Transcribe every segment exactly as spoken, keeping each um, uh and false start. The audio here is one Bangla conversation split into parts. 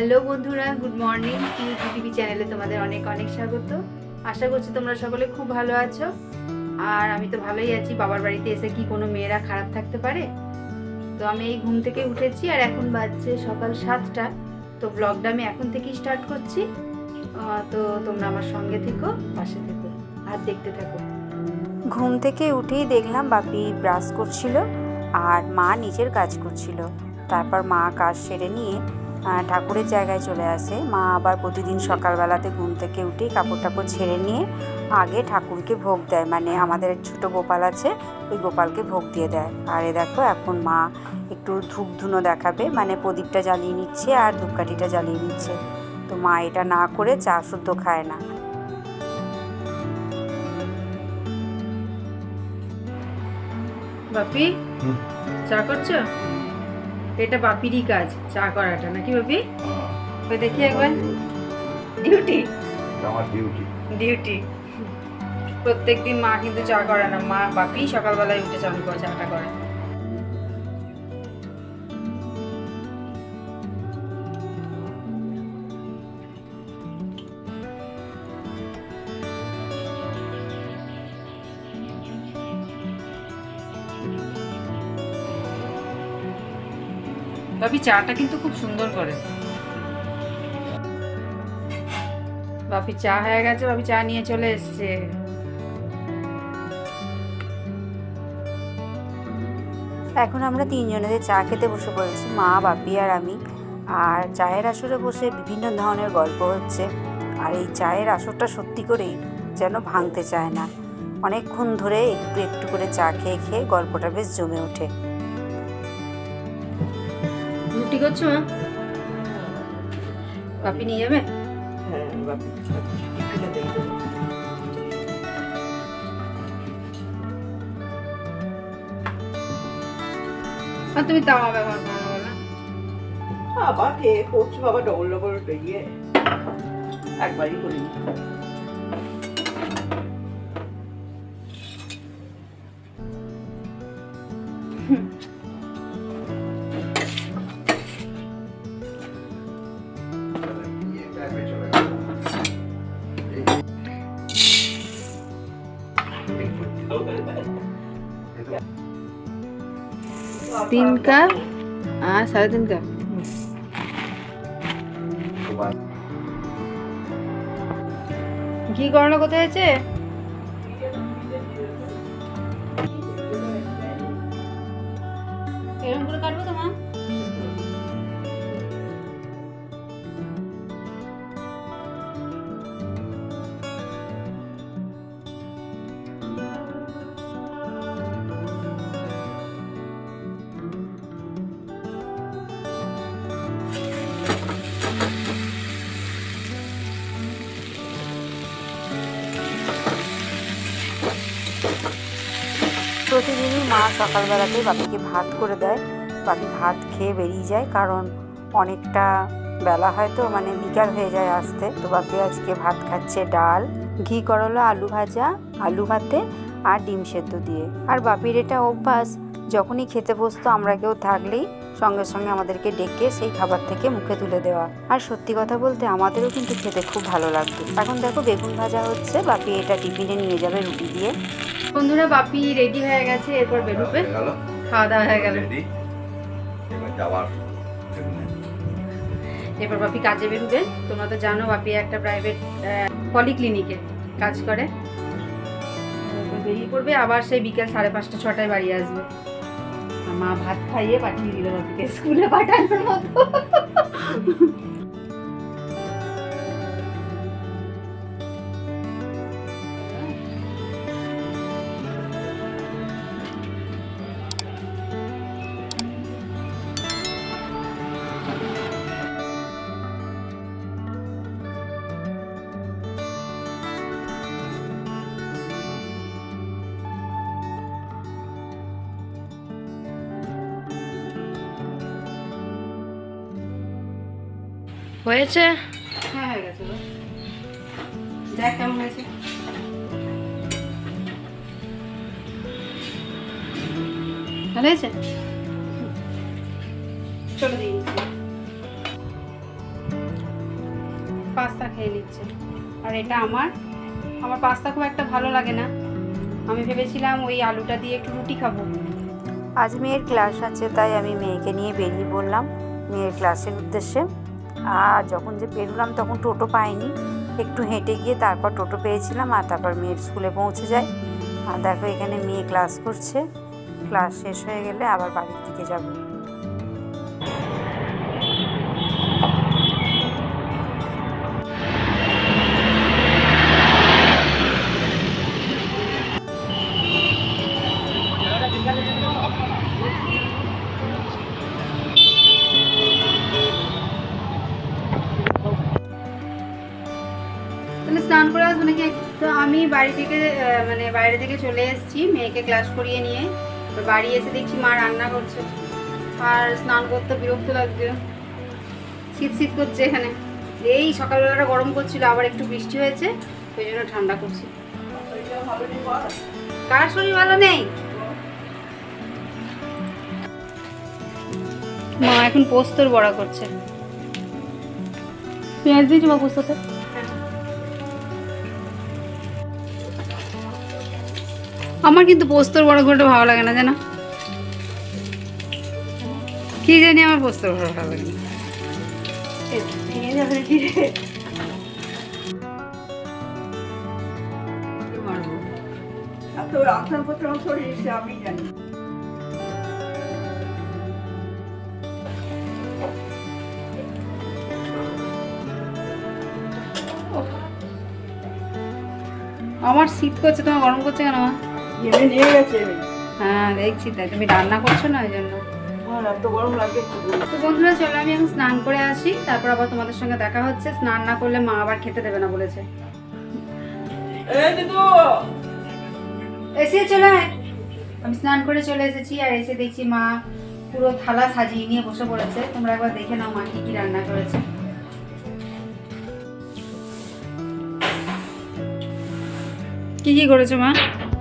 হ্যালো বন্ধুরা, গুড মর্নিং। পিউরপ্রিথিবি চ্যানেলে তোমাদের অনেক অনেক স্বাগত। আশা করছি তোমরা সকলে খুব ভালো আছো, আর আমি তো ভালোই আছি। বাবার বাড়িতে এসে কি কোনো মেয়েরা খারাপ থাকতে পারে? তো আমি এই ঘুম থেকে উঠেছি আর এখন বাজছে সকাল সাতটা। তো ব্লগটা আমি এখন থেকেই স্টার্ট করছি। তো তোমরা আমার সঙ্গে থেকো, পাশে থেকো আর দেখতে থাকো। ঘুম থেকে উঠেই দেখলাম বাপি ব্রাশ করছিল আর মা নিজের কাজ করছিল। তারপর মা কাজ সেরে নিয়ে ঠাকুরের জায়গায় চলে আসে। মা আবার প্রতিদিন সকালবেলাতে ঘুম থেকে উঠেই কাপড় টাপড় ছেড়ে নিয়ে আগে ঠাকুরকে ভোগ দেয়, মানে আমাদের ছোট গোপাল আছে, ওই গোপালকে ভোগ দিয়ে দেয়। আর এ দেখো এখন মা একটু ধূপ ধুনো দেখাবে, মানে প্রদীপটা জ্বালিয়ে নিচ্ছে আর ধূপকাঠিটা জ্বালিয়ে নিচ্ছে। তো মা এটা না করে চা শুদ্ধ খায় না। বাপি চা করছো? এটা বাপিরই কাজ, চা করাটা, নাকি বাপি? ওই দেখি একবার। ডিউটি আমার ডিউটি ডিউটি প্রত্যেকদিন মা কিন্তু চা করে না, মা বাপি সকালবেলায় উঠে চালু করে চাটা করে। বাপি চাটা কিন্তু খুব সুন্দর করে। বাপি চা হয়ে গেছে, বাপি চা নিয়ে চলে এসছে। এখন আমরা তিনজনেদের চা খেতে বসে পড়েছি, মা, বাপি আর আমি। আর চায়ের আসরে বসে বিভিন্ন ধরনের গল্প হচ্ছে। আর এই চায়ের আসরটা সত্যি করেই যেন ভাঙতে চায় না। অনেকক্ষণ ধরে একটু একটু করে চা খেয়ে খেয়ে গল্পটা বেশ জমে ওঠে। রুটি করছো মা? বাপি নিয়ে যাবে? হ্যাঁ, বাপি আর তুমি তাওয়া ব্যবহার করো না? আবার কে করছো বাবা? ডবল ডবল ইয়ে একবারই করি। তিন কাপ আর সাড়ে তিন কাপ। ঘি গড়ানো কোথায় আছে? এরকম করে কাটবো তো মা? প্রতিদিনই মা সকালবেলাতেই বাপিকে ভাত করে দেয়। বাপি ভাত খেয়ে বেরিয়ে যায়, কারণ অনেকটা বেলা হয় তো, মানে বিকাল হয়ে যায় আসতে। তো বাপি আজকে ভাত খাচ্ছে ডাল, ঘি করলা, আলু ভাজা, আলু ভাতে আর ডিম সেদ্ধ দিয়ে। আর বাপির এটা অভ্যাস, যখনই খেতে বসতো আমরা কেউ থাকলেই সঙ্গে সঙ্গে আমাদেরকে ডেকে সেই খাবার থেকে মুখে তুলে দেওয়া। আর সত্যি কথা বলতে আমাদেরও কিন্তু খেতে খুব ভালো লাগতো। এখন দেখো বেগুন ভাজা হচ্ছে, বাপি এটা টিফিনে নিয়ে যাবে রুটি দিয়ে। বন্ধুরা, বাপি রেডি হয়ে গেছে, এরপর বেরোবে। খাওয়া দাওয়া হয়ে গেল, এরপর বাপি কাজে বেরোবে। তোমরা তো জানো বাপি একটা প্রাইভেট পলিক্লিনিকে কাজ করে। বেরিয়ে পড়বে, আবার সেই বিকেল সাড়ে পাঁচটা ছটায় বাড়ি আসবে। মা ভাত খাইয়ে পাঠিয়ে দিল বাপিকে স্কুলে পাঠানোর মতো। হয়েছে? হ্যাঁ হয়ে গেছে। দেখ কেমন হয়েছে। ভালো হয়েছে? চলে দিই। পাস্তা খেয়ে নিচ্ছে। আর এটা আমার আমার পাস্তা খুব একটা ভালো লাগে না, আমি ভেবেছিলাম ওই আলুটা দিয়ে একটু রুটি খাবো। আজ মেয়ের ক্লাস আছে, তাই আমি মেয়েকে নিয়ে বেরিয়ে পড়লাম মেয়ের ক্লাসের উদ্দেশ্যে। আর যখন যে বেরোলাম তখন টোটো পাইনি, একটু হেঁটে গিয়ে তারপর টোটো পেয়েছিলাম, আর তারপর মেয়ের স্কুলে পৌঁছে যাই। আর দেখো এখানে মেয়ে ক্লাস করছে, ক্লাস শেষ হয়ে গেলে আবার বাড়ির দিকে যাব। তাহলে স্নান করে আসবো নাকি? তো আমি বাড়ি থেকে মানে বাইরে থেকে চলে এসেছি মেয়েকে ক্লাস করিয়ে নিয়ে। তো বাড়ি এসে দেখছি মা রান্না করছে, আর স্নান করতে বিরক্ত লাগছে, শীত শীত করছে এখানে। এই সকালবেলাটা গরম করছিল, আবার একটু বৃষ্টি হয়েছে, ওই জন্য ঠান্ডা করছি। কার শরীর ভালো নেই? মা এখন পোস্তর বড়া করছে। পেঁয়াজ দিয়েছি মা পোস্ততে? আমার কিন্তু পোস্তর বড়া ঘুরটা ভালো লাগে না, জানো কি জানি, আমার পোস্তর বড়া ভালো লাগে না। আমি জানি আমার শীত করছে, তোমার গরম করছে কেন? নিয়ে গেছে। হ্যাঁ দেখছি, তাই তুমি রান্না করছো না, ওই জন্য। এত গরম লাগে। তো বন্ধুরা চলো আমি এখন স্নান করে আসি, তারপর আবার তোমাদের সঙ্গে দেখা হচ্ছে। স্নান না করলে মা আবার খেতে দেবে না বলেছে। এসে চলে আয়। আমি স্নান করে চলে এসেছি, আর এসে দেখছি মা পুরো থালা সাজিয়ে নিয়ে বসে পড়েছে। তোমরা একবার দেখে নাও মা কি কি রান্না করেছে। কি কি করেছো মা?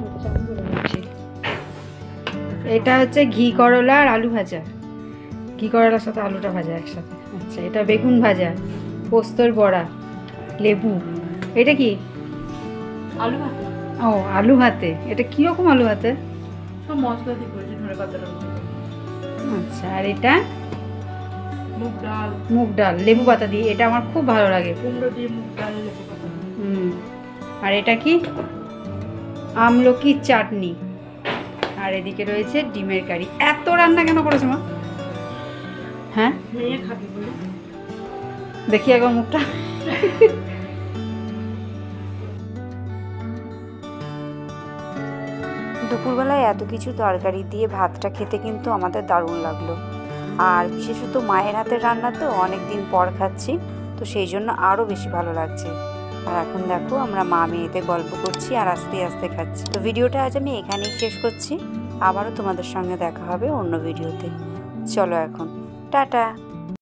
এটা হচ্ছে ঘি করলা আর আলু ভাজা, ঘি করলার সাথে আলুটা ভাজা একসাথে। আচ্ছা, এটা বেগুন ভাজা, পোস্তর বড়া, লেবু। এটা কি? আলু ভাতে। ও আলু ভাতে। এটা কিরকম আলু ভাতে? সব মশলা দিয়ে করেছি, ধরে পাতাটা। আচ্ছা, আর এটা মুগ ডাল। মুগ ডাল লেবু পাতা দিয়ে, এটা আমার খুব ভালো লাগে। কুমড়ো দিয়ে মুগ ডাল লেবু পাতা। হুম। আর এটা কি? আমলকির চাটনি। আর এদিকে রয়েছে ডিমের কারি। এত রান্না কেন করেছো মা? হ্যাঁ মেয়ে খাবি বলে। দেখি একবার মুখটা। দুপুরবেলায় এত কিছু তরকারি দিয়ে ভাতটা খেতে কিন্তু আমাদের দারুণ লাগলো। আর বিশেষত মায়ের হাতের রান্না তো অনেক দিন পর খাচ্ছি, তো সেই জন্য আরও বেশি ভালো লাগছে। আর এখন দেখো আমরা মা মেয়েতে গল্প করছি আর আস্তে আস্তে খাচ্ছি। তো ভিডিওটা আজ আমি এখানেই শেষ করছি, আবারও তোমাদের সঙ্গে দেখা হবে অন্য ভিডিওতে। চলো এখন টাটা।